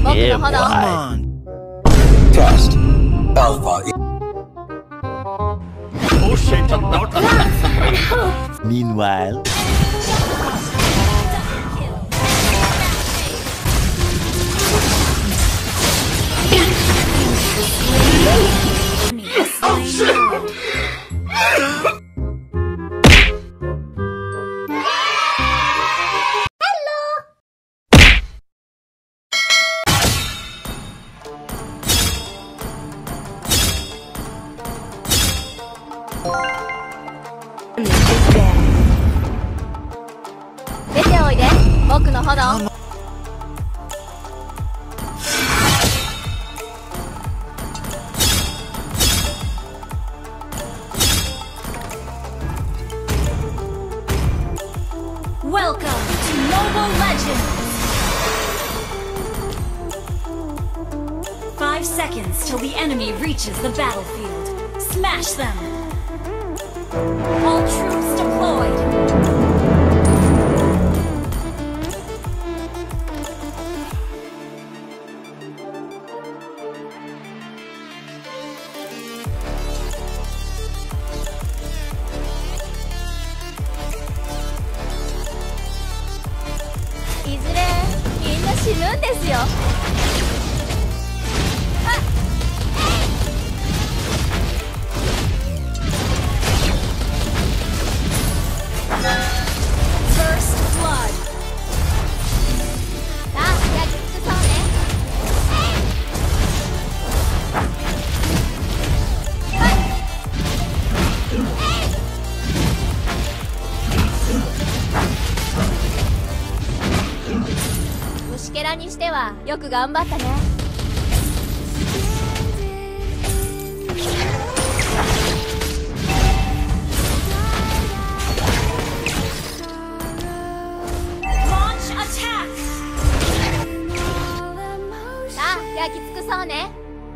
Yeah, Come boy. on. Test. Alpha. Oh shit, not Meanwhile, 出ておいで、僕の炎。 Welcome to Mobile Legends! 5 seconds till the enemy reaches the battlefield. Smash them! All troops deployed! Iずれみんな死ぬんですよ。 First blood! さあ、焼き尽くそうね。虫けらにしてはよく頑張ったね。 Launch attack! さあ、焼き尽くそうね。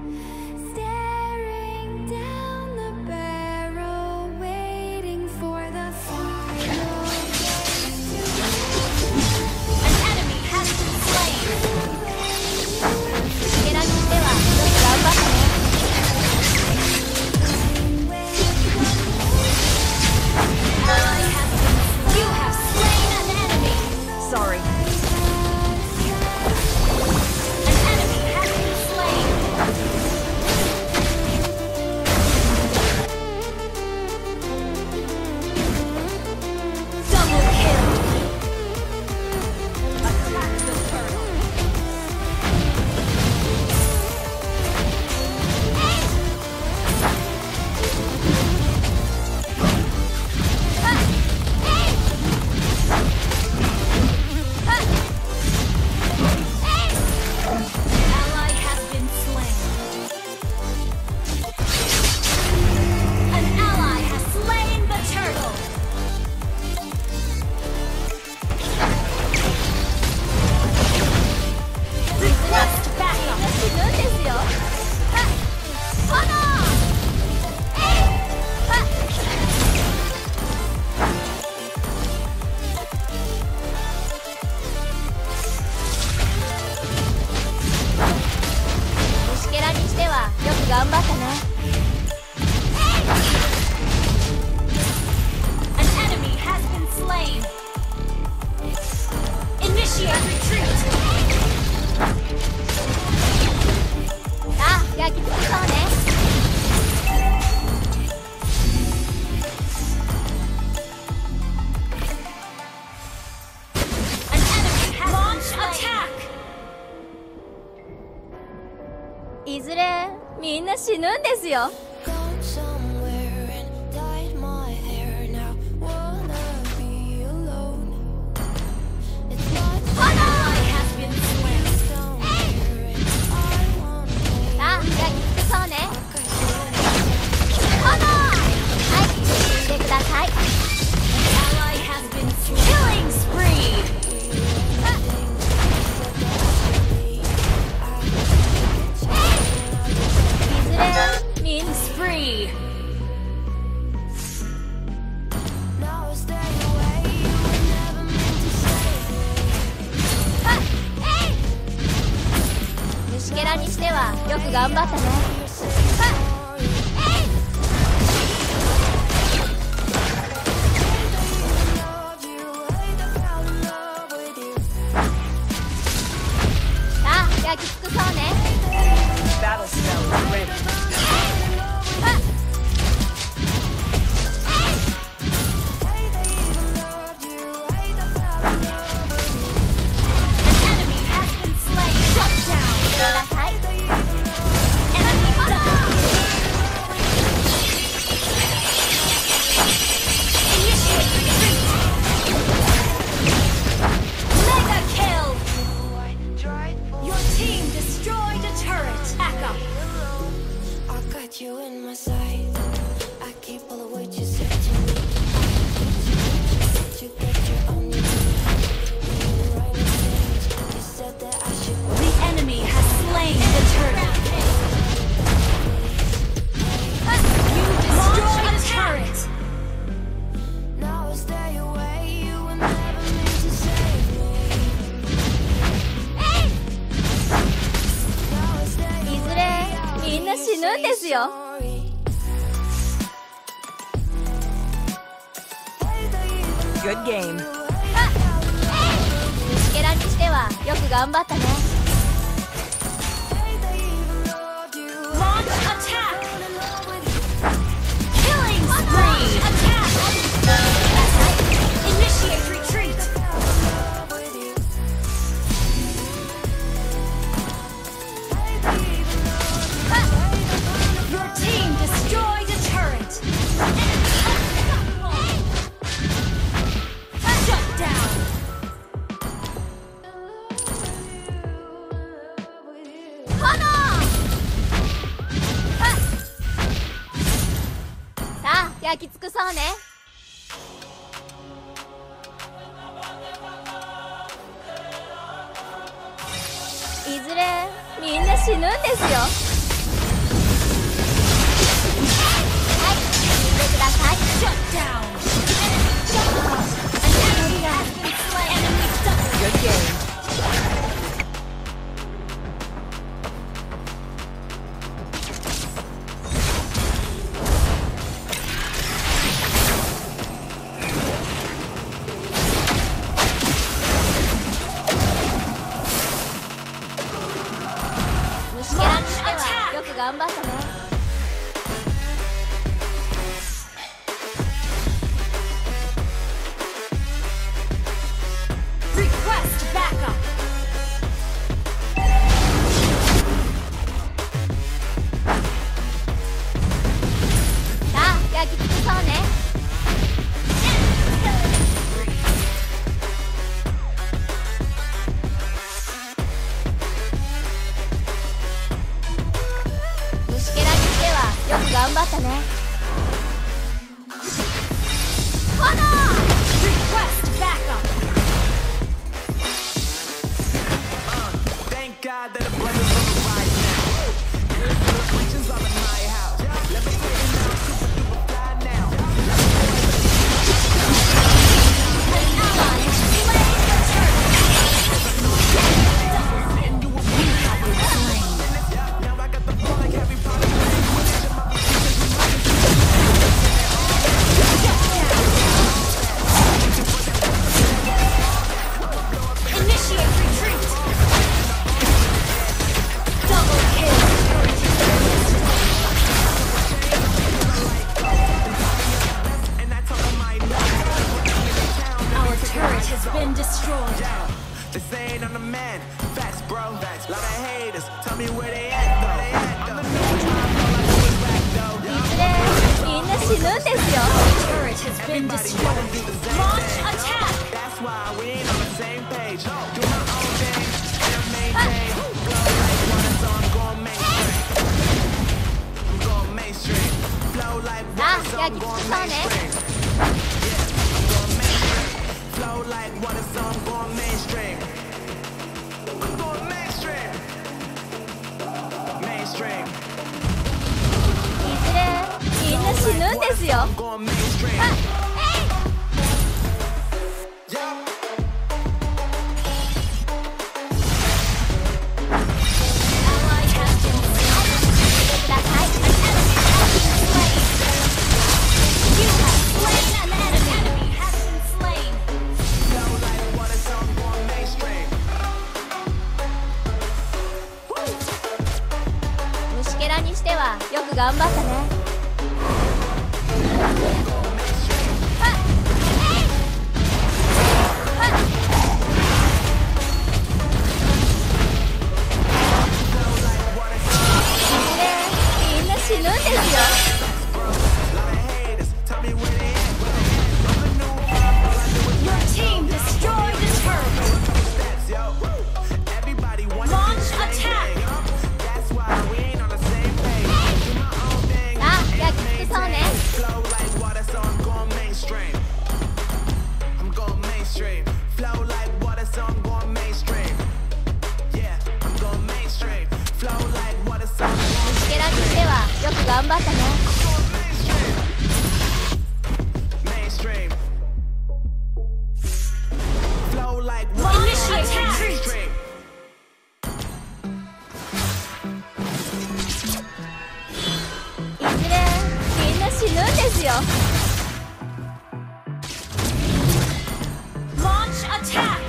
Staring down the barrel, waiting for the final. An enemy has been slain! 虫けらにしてはよく頑張ったね。 Ally has been... You have slain an enemy! Sorry. An enemy has been slain! Double kill! Attack the turtle! Ally has been slain. An ally has slain the turtle. Request みんな backup. 死ぬんですよ。炎！虫けらにしてはよく頑張ったね。 An enemy has been slain. Initiate retreat. さあ、焼き尽くそうね。 An enemy has launch attack. いずれみんな死ぬんですよ。 Gone somewhere and dyed my hair. Now wanna be alone. It's not Ally has been slain. down here and I want さあ、焼き尽くそうね。炎！はい、死んでください。 Ally has been killing spree. いずれみんなく頑張ったね。さあ焼き尽くそうね。 Battle spell is ready. Enemy has been slain. Shut down. ください。 Enemy double. Initiate retreat. Mega kill. Your team destroyed a turret. Back up. I got you in my sight. I keep all of what you said to me. You got your own You said that I should The enemy has slain the turret. You destroyed a turret. now stay away. You were never meant to save me. Now stay いずれみんな死ぬんですよ。 Good game. 虫けらにしてはよく頑張ったね。 Launch attack. Killing spree. Attack. Initiate retreat. Your team destroyed a turret. Shut down. さあ焼き尽くそうね。 いずれみんな死ぬんですよ。はい死んでください。 Shut down. An enemy has been slain. Enemy double. Good game. 虫けらにしてはよく頑張ったね。 Request backup. さあ焼き尽くそうね。 虫けらにしてはよく頑張ったね。 Request backup. Thank God that the brothers on the rise now. Good celebrations all in my house. Let me tell you now, super duper fly now. An ally has slain the turret. Now I got the flow like Harry Potter. Initiate retreat. Double kill. And I told them I know. Our turret has been destroyed. This ain't on the man. Facts, bro. Facts. Lot of haters. Tell me where they at, though. I'm the new time. All I do is rap, though. いずれみんな死ぬんですよ。 Turret has been destroyed. Launch attack. That's why we ain't on the same page. Do my own thing. And I maintain. Glow like water, so I'm going mainstream. I'm going mainstream. Flow like water, so I'm going mainstream. I'm going mainstream. Flow like water, so I'm going mainstream. I'm going mainstream. Mainstream. いずれみんな死ぬんですよ。 I'm going mainstream. Yeah. Ally has been slain. 頑張ったね。みんな死ぬんですよ。 Your team destroyed the turret. Launch attack. あ、焼きつけそうね。 Flow like water, so I'm going mainstream. I'm going mainstream. Flow like water, so I'm going mainstream. Yeah, I'm going mainstream. Flow like water, so I'm going 虫けらにしてはよく頑張ったね。 mainstream. Flow like Launch water, attack. mainstream. いずれみんな死ぬんですよ。 Launch attack.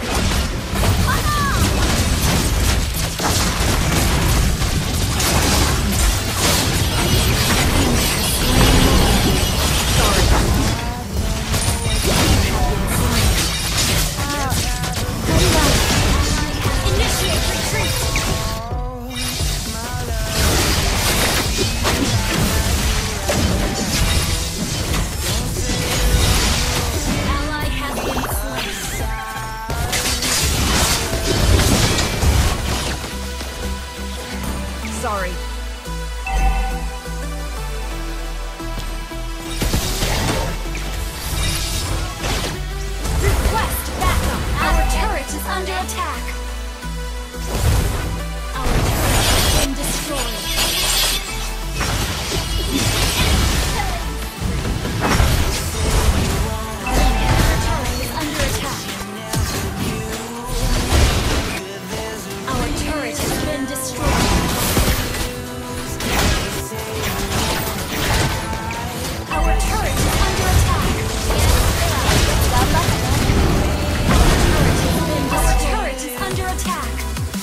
Initiate retreat. Ally has been slain. Sorry. Request backup. Our turret is under attack. Our turret has been destroyed. Our turret is under attack. Our turret has been destroyed. Our turret is under attack. 頑張ったね。 Our turret is under attack.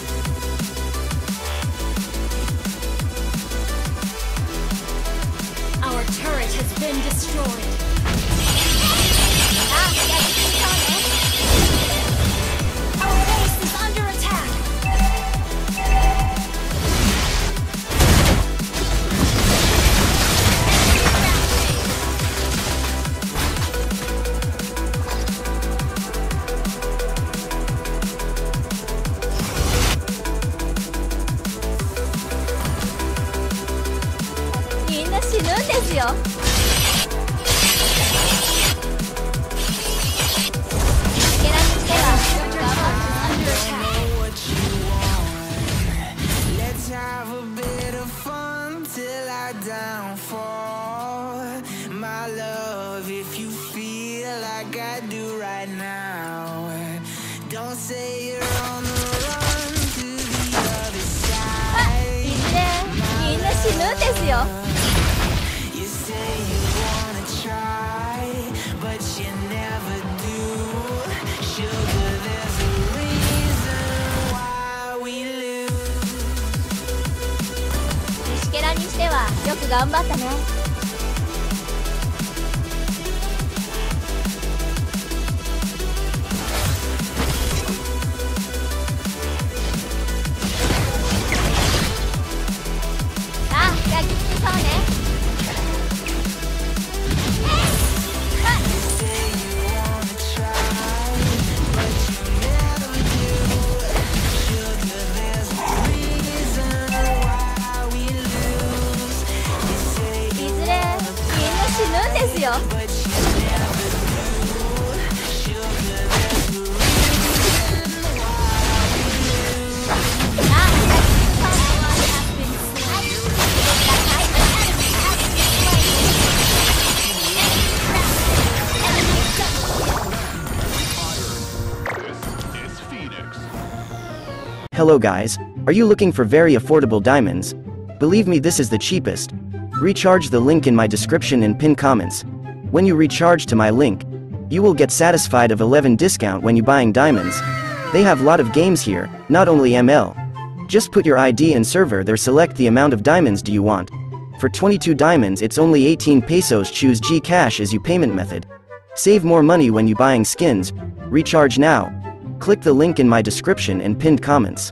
Our turret has been destroyed. あ、焼きつけそうね。 Our base is under attack. みんな死ぬんですよ。虫けらにしてはよく頑張った。 Under attack. what you want. Let's have a bit of fun till I downfall. My love, if you feel like I do right now, don't say you're on the run to the other い side. ずれみんな死ぬんですよ。 You say you wanna try, but you never do. Sugar, there's a reason why we lose. 虫けらにしてはよく頑張ったね。あ、焼きつけそうね。 Say you wanna try, but you never do. Sugar, there's a reason why we lose. You say いずれみんな死ぬんですよ。 but you never do. Sugar, there's a reason why we lose. あ、焼きつけそうね。 Hello guys, are you looking for very affordable diamonds? Believe me, this is the cheapest. Recharge the link in my description and pin comments. When you recharge to my link, you will get satisfied of 11 discount when you buying diamonds. They have lot of games here, not only ML. Just put your ID and server there, select the amount of diamonds do you want. For 22 diamonds it's only 18 pesos. Choose GCash as your payment method. Save more money when you buying skins. Recharge now. Click the link in my description and pinned comments.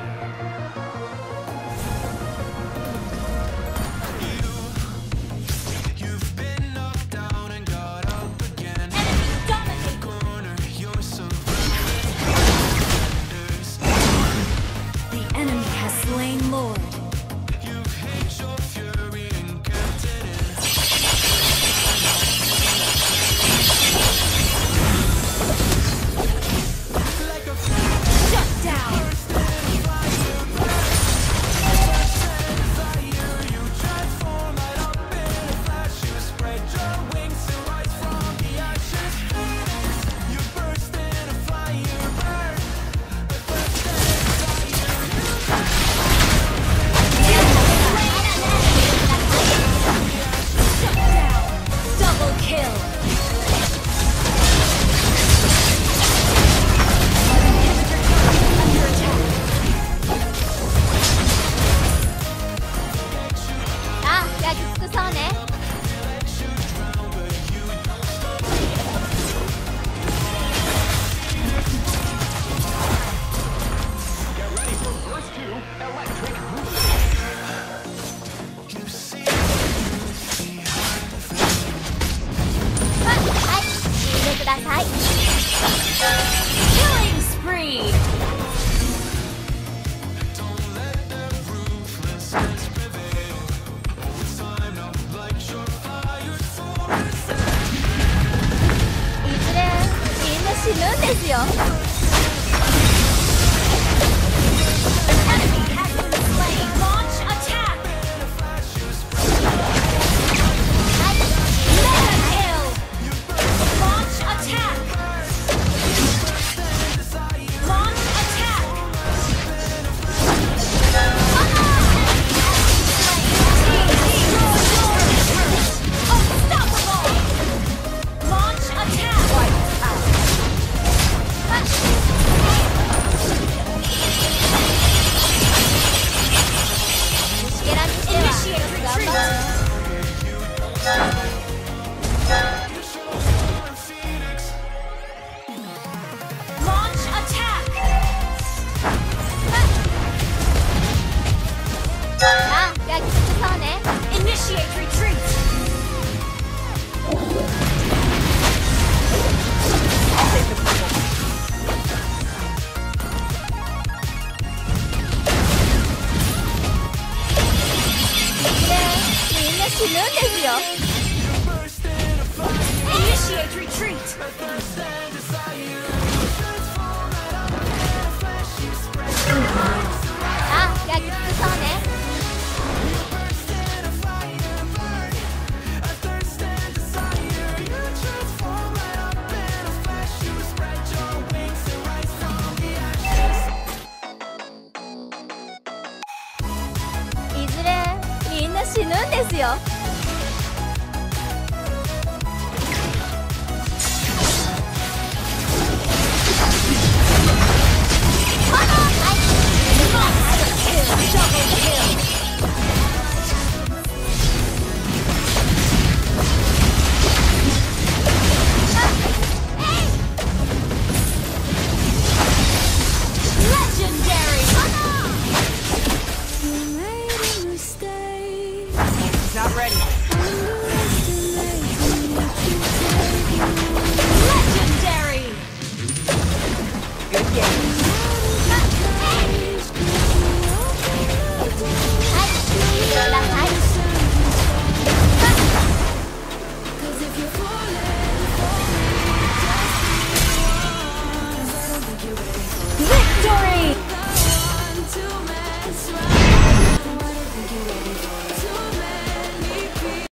Killing spree! Enemy has been slain. Launch attack! Mega kill! Launch attack! Launch attack! Unstoppable! Launch attack! Initiate retreat! Launch attack! Initiate retreat! Initiate retreat! いずれみんな死ぬんですよ。